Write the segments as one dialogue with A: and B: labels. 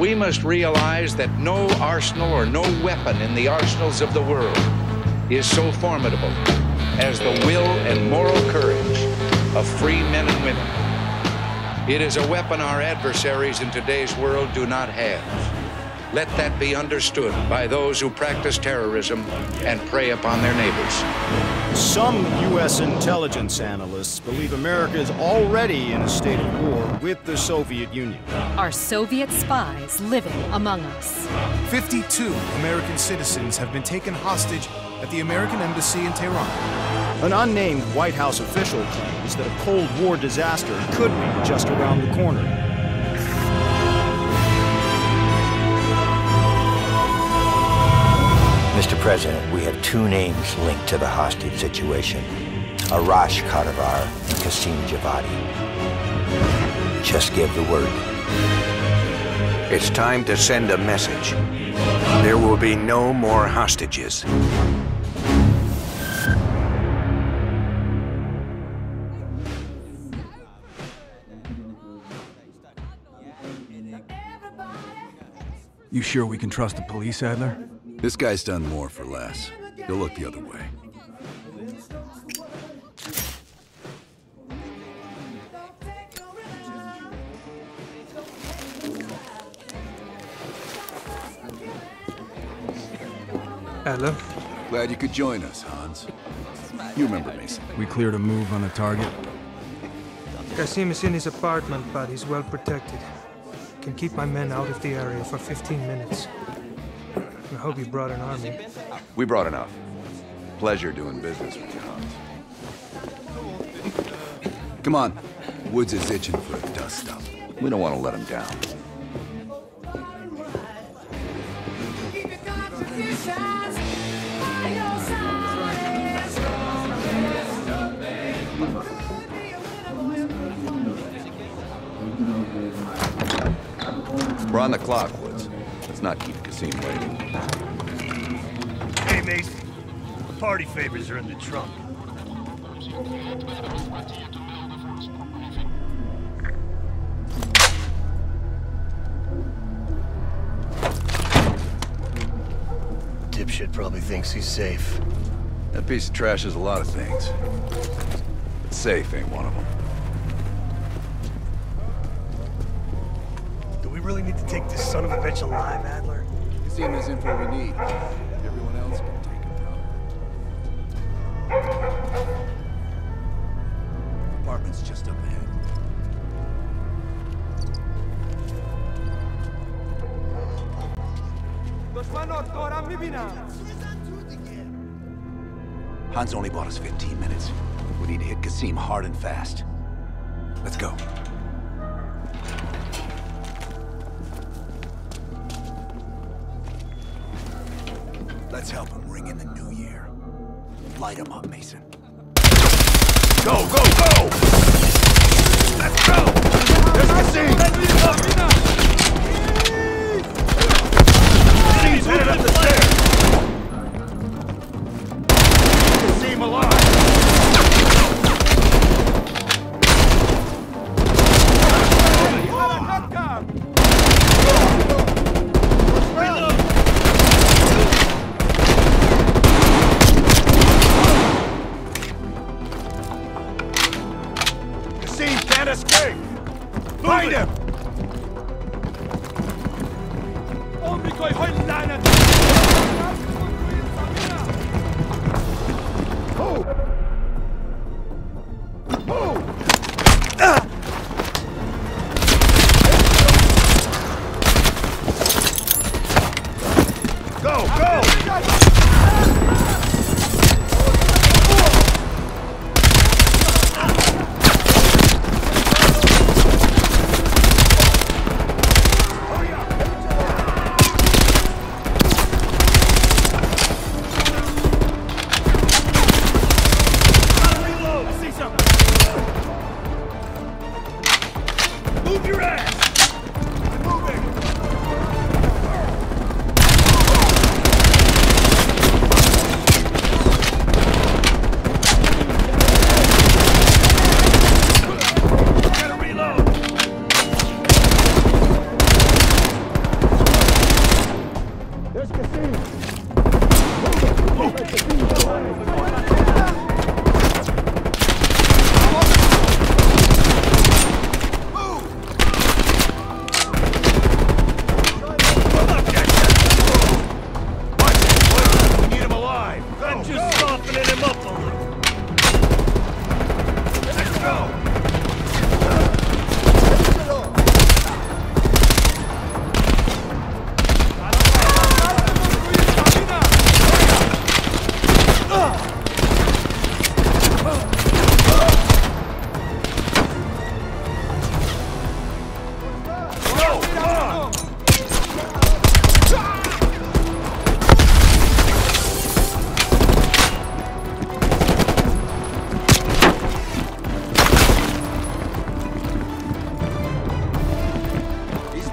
A: we must realize that no arsenal or no weapon in the arsenals of the world is so formidable as the will and moral courage of free men and women. It is a weapon our adversaries in today's world do not have. Let that be understood by those who practice terrorism and prey upon their neighbors.
B: Some U.S. intelligence analysts believe America is already in a state of war with the Soviet Union.
C: Are Soviet spies living among us?
D: 52 American citizens have been taken hostage at the American Embassy in Tehran.
B: An unnamed White House official claims that a Cold War disaster could be just around the corner.
E: Mr. President, we have two names linked to the hostage situation. Arash Kadivar and Qasim Javadi. Just give the word.
F: It's time to send a message. There will be no more hostages.
G: You sure we can trust the police, Adler?
H: This guy's done more for less. He'll look the other way.
I: Adler?
H: Glad you could join us, Hans. You remember Mason.
G: We cleared a move on the target.
I: Qasim is in his apartment, but he's well protected. Can keep my men out of the area for 15 minutes. I hope you brought an army.
H: We brought enough. Pleasure doing business with you, Hans. Come on. Woods is itching for a dust-up. We don't want to let him down. We're on the clock, Woods. Let's not keep Qasim waiting.
J: Hey, Mason. The party favors are in the trunk. Dipshit probably thinks he's safe.
H: That piece of trash is a lot of things. But safe ain't one of them.
J: Do we really need to take this son of a bitch alive, Adler?
H: Qasim has info we need. Everyone else can take him down. Apartment's just up ahead. Hans only bought us 15 minutes. We need to hit Qasim hard and fast. Let's go. Let's help him ring in the new year. Light him up, Mason. Go, go, go! Let's go! There's Qasim! Qasim's headed up the stairs! Qasim alive! Escape! Find him! Go, go!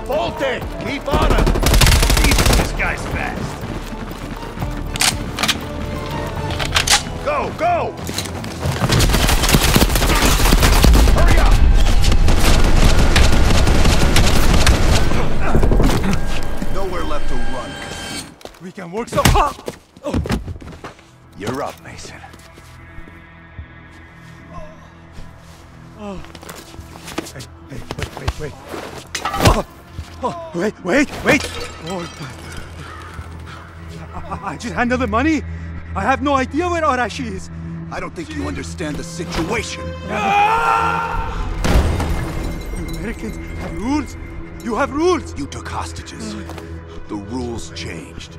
H: Volte! Keep on him!
J: Jesus, this guy's fast.
H: Go, go! Hurry up! Nowhere left to run.
J: We can work so...
H: You're up, Mason.
J: Hey, wait. Wait! I just handled the money. I have no idea where Arashi is.
H: I don't think you understand the situation.
J: You Americans have rules. You have rules.
H: You took hostages. The rules changed.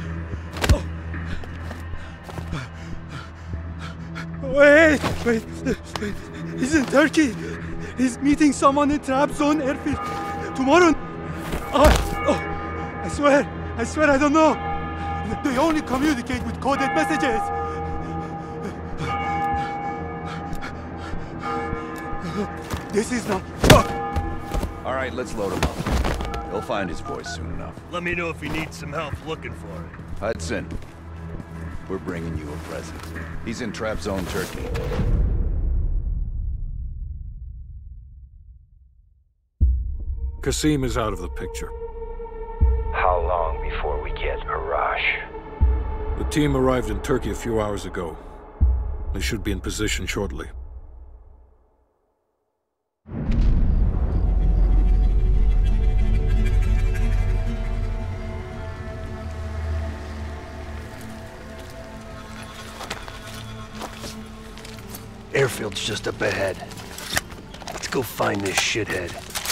J: Wait. He's in Turkey. He's meeting someone in Trabzon airfield. Tomorrow. I swear I don't know. They only communicate with coded messages. This is not...
H: All right, let's load him up. He'll find his voice soon enough.
J: Let me know if he needs some help looking for it.
H: Hudson, we're bringing you a present. He's in Trabzon, Turkey.
K: Qasim is out of the picture.
E: How long before we get Arash?
K: The team arrived in Turkey a few hours ago. They should be in position shortly.
L: Airfield's just up ahead. Let's go find this shithead.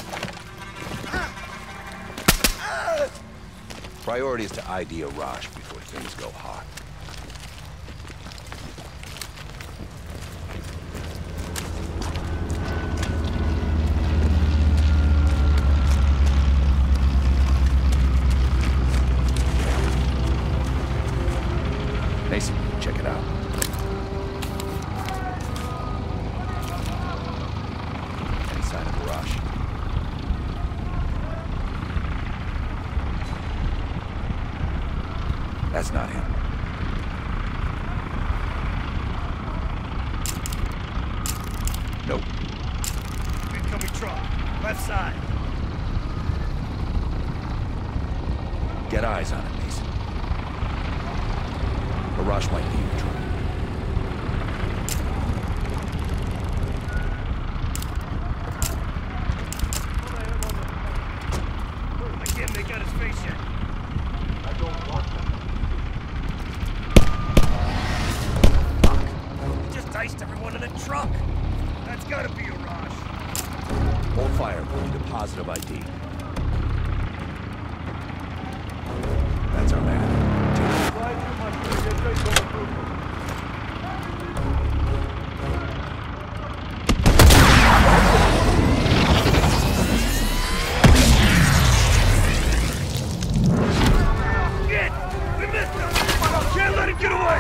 H: Priority is to ID Arash before things go hot. Mason, check it out. Any sign of Arash? That's not him. Nope.
J: Incoming truck. Left side.
H: Get eyes on it, Mason. Arash might be in the truck.
J: I can't make out his face yet. I don't want him. Fuck. He just diced everyone in the truck. That's gotta be Arash.
H: Hold fire. We need a positive ID. That's our man.
J: Shit! We missed him! Can't let him get away!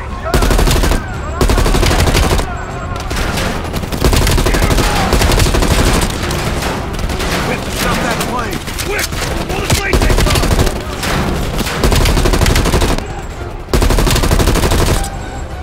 H: We have to stop that plane!
J: Quick! Pull the plane takes off!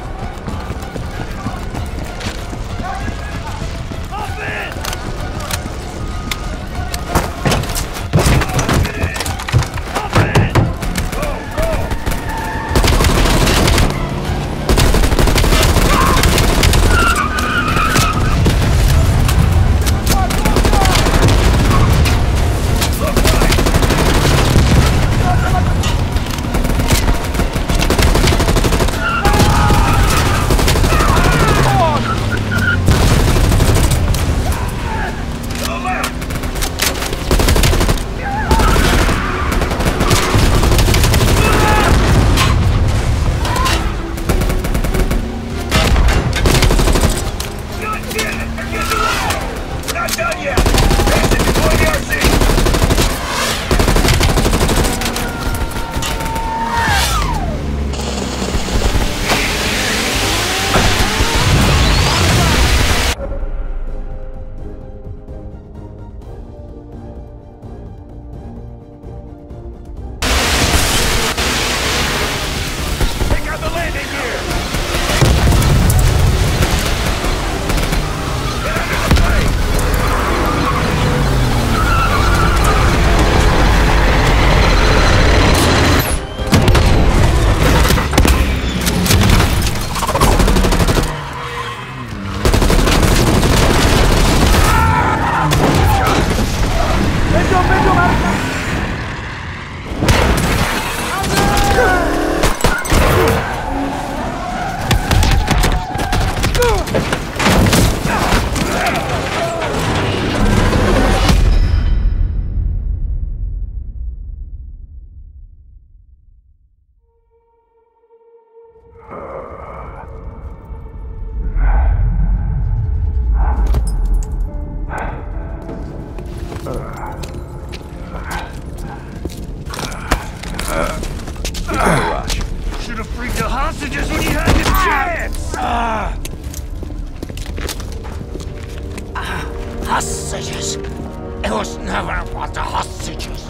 M: It was never about the hostages.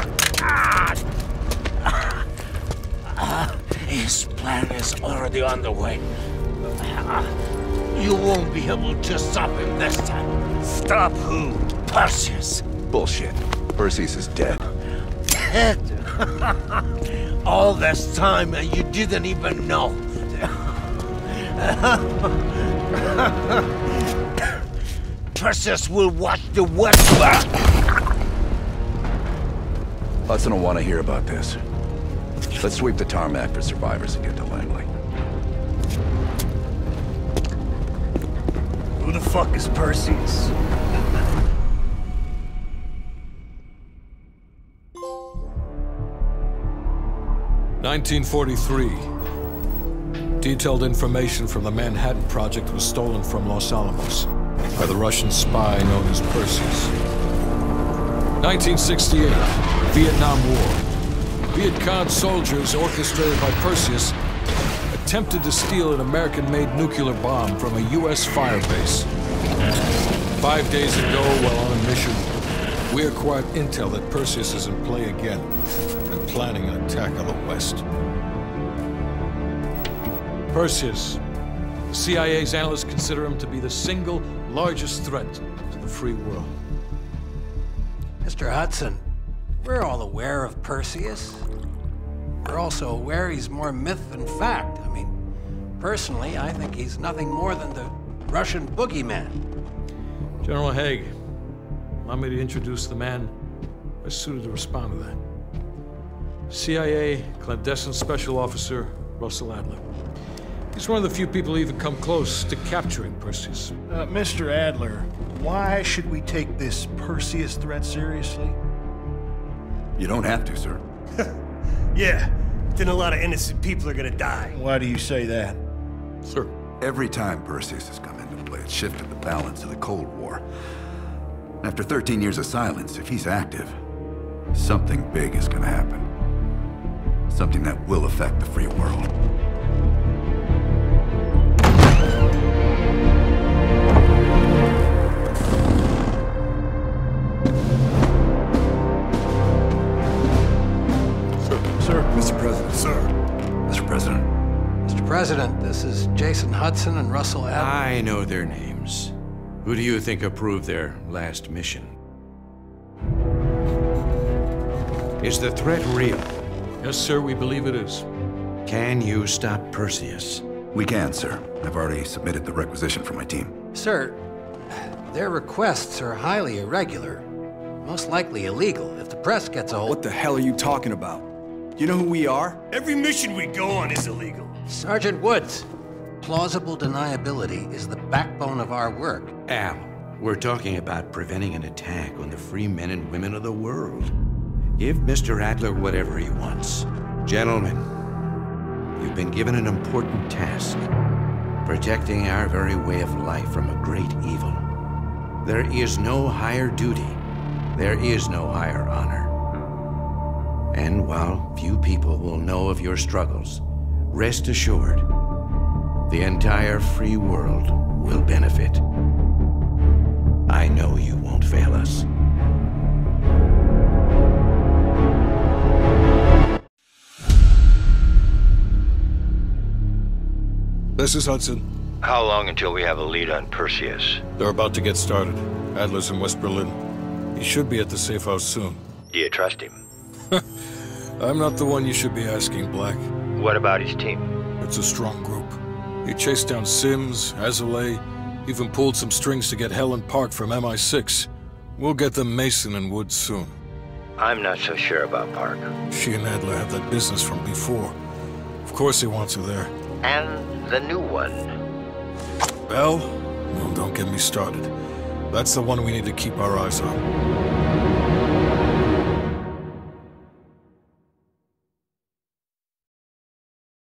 M: His plan is already underway. You won't be able to stop him this time.
H: Stop who?
M: Perseus.
H: Bullshit. Perseus is dead.
M: Dead? All this time and you didn't even know. Perseus will watch the West.
H: Hudson will want to hear about this. Let's sweep the tarmac for survivors and get to Langley.
L: Who the fuck is Perseus?
K: (1943). Detailed information from the Manhattan Project was stolen from Los Alamos by the Russian spy known as Perseus. 1968, Vietnam War. Viet Cong soldiers, orchestrated by Perseus, attempted to steal an American-made nuclear bomb from a U.S. firebase. 5 days ago, while on a mission, we acquired intel that Perseus is in play again and planning an attack on the West. Perseus. The CIA's analysts consider him to be the single largest threat to the free world.
N: Mr. Hudson, we're all aware of Perseus. We're also aware he's more myth than fact. I mean, personally, I think he's nothing more than the Russian boogeyman.
K: General Haig, allow me to introduce the man best suited to respond to that. CIA clandestine special officer Russell Adler. He's one of the few people who even come close to capturing Perseus.
B: Mr. Adler, why should we take this Perseus threat seriously?
H: You don't have to, sir.
L: Yeah, then a lot of innocent people are gonna die.
B: Why do you say that?
K: Sir.
H: Every time Perseus has come into play, it's shifted the balance of the Cold War. After 13 years of silence, if he's active, something big is gonna happen. Something that will affect the free world.
L: Mr. President. Sir.
H: Mr. President.
N: Mr. President, this is Jason Hudson and Russell Adler.
F: I know their names. Who do you think approved their last mission? Is the threat real?
K: Yes, sir, we believe it is.
F: Can you stop Perseus?
H: We can, sir. I've already submitted the requisition for my team.
N: Sir, their requests are highly irregular. Most likely illegal if the press gets a hold.
G: What the hell are you talking about? You know who we are?
L: Every mission we go on is illegal.
N: Sergeant Woods, plausible deniability is the backbone of our work.
F: Al, we're talking about preventing an attack on the free men and women of the world. Give Mr. Adler whatever he wants. Gentlemen, you've been given an important task. Protecting our very way of life from a great evil. There is no higher duty. There is no higher honor. And while few people will know of your struggles, rest assured, the entire free world will benefit. I know you won't fail us.
K: This is Hudson.
E: How long until we have a lead on Perseus?
K: They're about to get started. Adler's in West Berlin. He should be at the safe house soon.
E: Do you trust him?
K: I'm not the one you should be asking, Black.
E: What about his team?
K: It's a strong group. He chased down Sims, Azalea, even pulled some strings to get Helen Park from MI6. We'll get them Mason and Woods soon.
E: I'm not so sure about Park.
K: She and Adler have that business from before. Of course he wants her there.
E: And the new one?
K: Bell? No, don't get me started. That's the one we need to keep our eyes on.